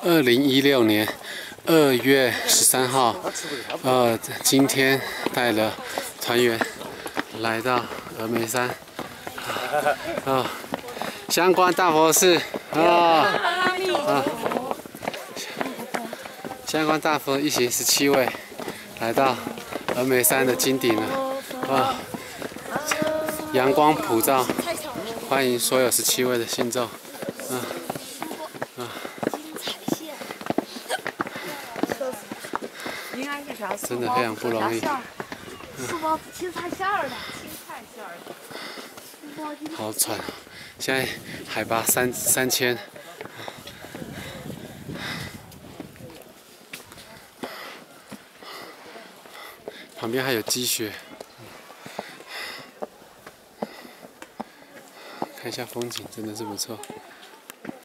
2016年2月13号，今天带了团员来到峨眉山，相关大佛寺相关大佛一行17位来到峨眉山的金顶了，阳光普照，欢迎所有17位的信众，真的非常不容易。 青菜馅儿的，青菜馅儿的。 好喘，现在海拔3000，旁边还有积雪，看一下风景，真的是不错。